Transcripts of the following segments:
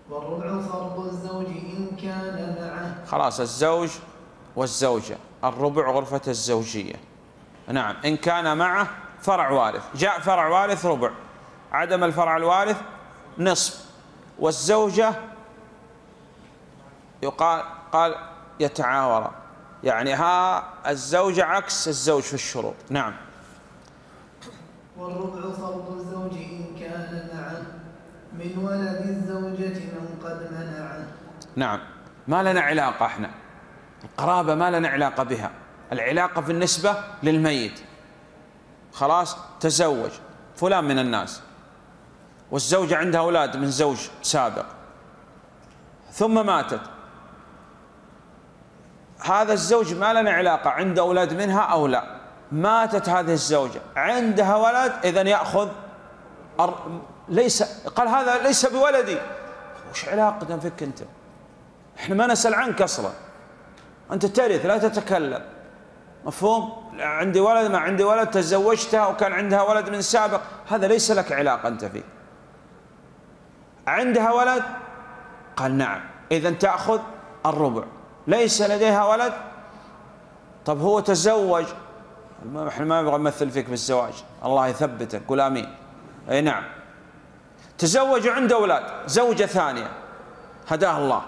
والربع فرض الزوج إن كان معه. خلاص الزوج والزوجة الربع غرفة الزوجية. نعم إن كان معه فرع وارث، جاء فرع وارث ربع، عدم الفرع الوارث نصف. والزوجة قال يتعاورا، يعني ها الزوجة عكس الزوج في الشروط. نعم. والربع فرض الزوج إن كان معه من ولد الزوجة من قد منعه. نعم ما لنا علاقة، احنا القرابة ما لنا علاقة بها، العلاقة بالنسبة للميت. خلاص تزوج فلان من الناس والزوجة عندها أولاد من زوج سابق ثم ماتت، هذا الزوج ما لنا علاقة عنده أولاد منها أو لا، ماتت هذه الزوجة عندها ولد، إذن يأخذ ليس، قال هذا ليس بولدي، وش علاقة فيك أنت؟ إحنا ما نسأل عنك أصلا، أنت ترث لا تتكلم. مفهوم؟ عندي ولد ما عندي ولد، تزوجتها وكان عندها ولد من سابق، هذا ليس لك علاقة أنت فيه. عندها ولد؟ قال نعم، إذن تأخذ الربع. ليس لديها ولد؟ طب هو تزوج، احنا ما نبغى نمثل فيك بالزواج، الله يثبتك، قول آمين. أي نعم، تزوج وعنده أولاد، زوجة ثانية هداه الله،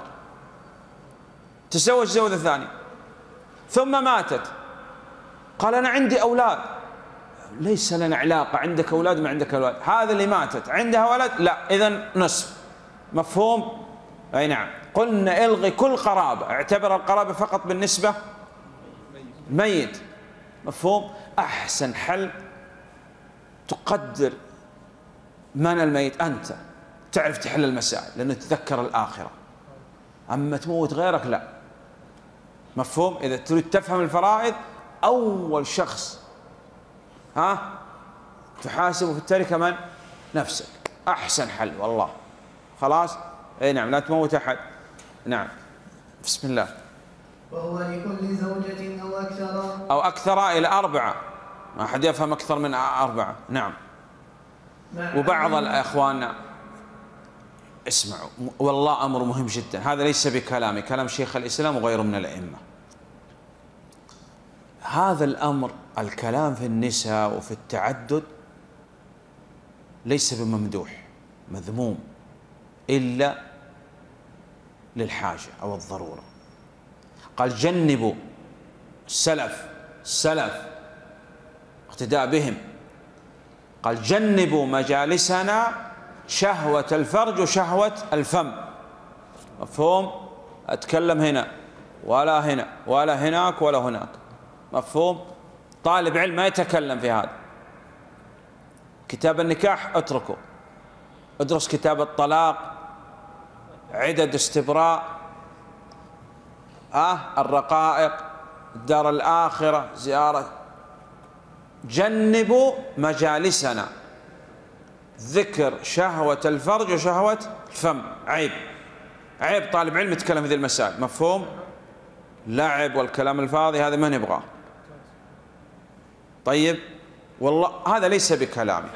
تزوج زوجة ثانية ثم ماتت، قال أنا عندي أولاد، ليس لنا علاقة عندك أولاد ما عندك أولاد، هذا اللي ماتت عندها ولد لا، إذن نصف. مفهوم؟ أي نعم. قلنا الغي كل قرابة، اعتبر القرابة فقط بالنسبة ميت. مفهوم؟ أحسن حل تقدر من الميت، أنت تعرف تحل المسائل لأنه تتذكر الآخرة، أما تموت غيرك لا. مفهوم؟ إذا تريد تفهم الفرائض أول شخص تحاسبه في التركة من؟ نفسك، أحسن حل والله. خلاص؟ أي نعم، لا تموت أحد. نعم بسم الله. وهو لكل زوجة أو أكثر إلى 4، ما أحد يفهم أكثر من 4. نعم. وبعض الأخوان اسمعوا والله أمر مهم جدا، هذا ليس بكلامي، كلام شيخ الإسلام وغيره من الأئمة. هذا الأمر الكلام في النساء وفي التعدد ليس بممدوح، مذموم إلا للحاجة أو الضرورة. قال جنبوا السلف اقتداء بهم، قال جنبوا مجالسنا شهوة الفرج وشهوة الفم. مفهوم؟ أتكلم هنا ولا هنا ولا هناك ولا هناك. مفهوم؟ طالب علم ما يتكلم في هذا. كتاب النكاح اتركه، ادرس كتاب الطلاق، عدد استبراء، الرقائق، الدار الآخرة، زيارة. جنبوا مجالسنا ذكر شهوة الفرج وشهوة الفم، عيب، عيب طالب علم يتكلم في هذه المسائل. مفهوم؟ لعب والكلام الفاضي هذا ما نبغاه. طيب والله هذا ليس بكلامي،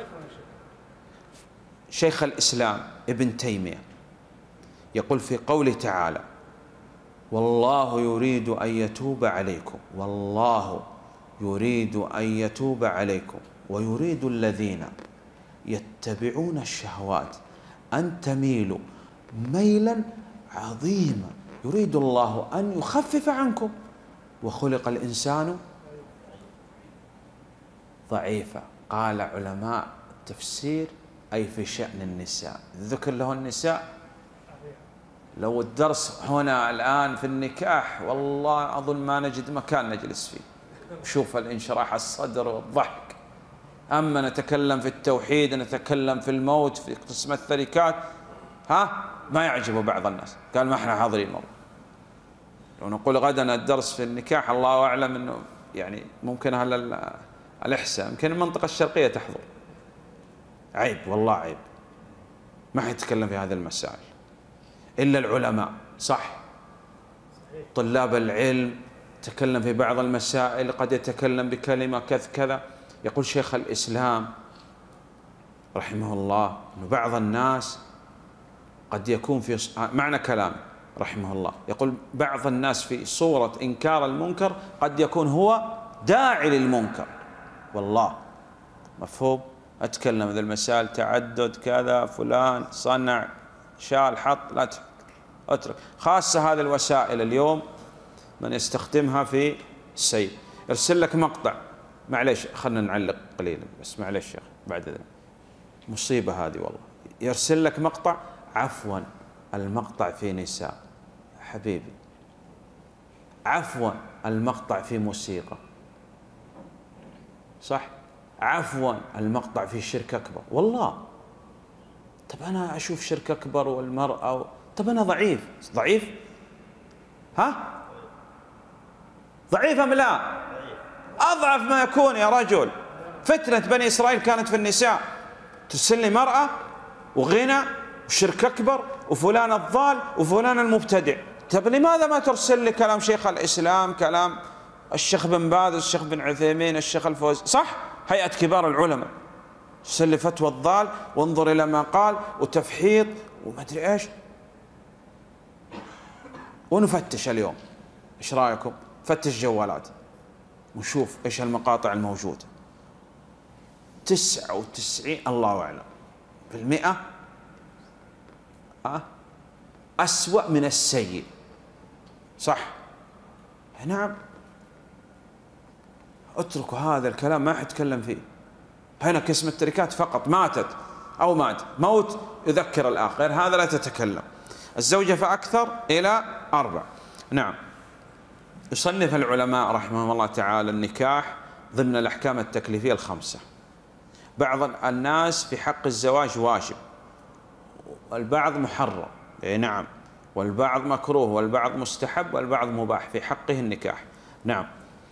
شيخ الإسلام ابن تيمية يقول في قوله تعالى والله يريد أن يتوب عليكم، والله يريد أن يتوب عليكم ويريد الذين يتبعون الشهوات أن تميلوا ميلا عظيما، يريد الله أن يخفف عنكم وخلق الإنسان ضعيفا. قال علماء التفسير أي في شأن النساء، ذكر له النساء. لو الدرس هنا الآن في النكاح والله أظن ما نجد مكان نجلس فيه، شوف الانشراح الصدر والضحك. أما نتكلم في التوحيد، نتكلم في الموت، في قسم التركات، ما يعجبه بعض الناس، قال ما احنا حاضرين والله. لو نقول غدا الدرس في النكاح الله أعلم أنه يعني ممكن أهل الإحساء يمكن المنطقة الشرقية تحضر. عيب والله عيب، ما حيتكلم في هذه المسائل إلا العلماء. صح، طلاب العلم تكلم في بعض المسائل، قد يتكلم بكلمة كذا. يقول شيخ الإسلام رحمه الله أن بعض الناس قد يكون في معنى كلام رحمه الله، يقول بعض الناس في صورة إنكار المنكر قد يكون هو داعي للمنكر. والله مفهوم؟ أتكلم ذا المسائل تعدد كذا، فلان صنع شال حط، لا اترك. خاصة هذه الوسائل اليوم من يستخدمها في السيء، يرسل لك مقطع، معليش خلنا نعلق قليلا بس، معليش يا أخي بعد ذلك مصيبة هذه والله. يرسل لك مقطع، عفوا المقطع في نساء حبيبي، عفوا المقطع في موسيقى، صح، عفوا المقطع في شرك أكبر. والله طب أنا أشوف شرك أكبر والمرأة طب أنا ضعيف. ضعيف؟ ها؟ ضعيف أم لا؟ أضعف ما يكون يا رجل. فتنة بني إسرائيل كانت في النساء، ترسل لي مرأة وغنى وشرك أكبر وفلان الضال وفلان المبتدع. طب لماذا ما ترسل لي كلام شيخ الإسلام، كلام الشيخ بن باز، الشيخ بن عثيمين، الشيخ الفوز، صح؟ هيئة كبار العلماء، ترسل لي فتوى الضال وانظر إلى ما قال وتفحيط وما أدري إيش. ونفتش اليوم، إيش رأيكم؟ فتش جوالات ونشوف إيش المقاطع الموجودة. 99 الله أعلم بالمئة أسوأ من السيء، صح؟ نعم. اتركوا هذا الكلام ما حتكلم فيه. هنا قسم التركات فقط، ماتت أو مات موت يذكر الآخر، هذا لا تتكلم. الزوجة فأكثر إلى 4. نعم. يصنف العلماء رحمهم الله تعالى النكاح ضمن الأحكام التكليفية ال5. بعض الناس في حق الزواج واجب، والبعض محرم، نعم، والبعض مكروه، والبعض مستحب، والبعض مباح، في حقه النكاح. نعم.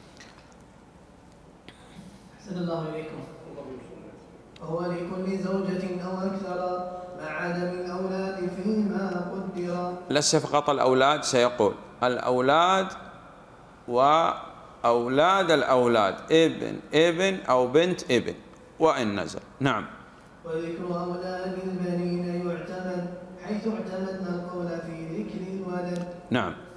أحسن الله إليكم. وهو لكل زوجة أو أكثر مع عدم الأولاد فيما قدر. ليس فقط الأولاد، سيقول الأولاد وأولاد الأولاد، ابن أو بنت ابن وإن نزل. نعم. وذكر أولاد البنين يعتمد حيث اعتمدنا القول في ذكر الولد. نعم.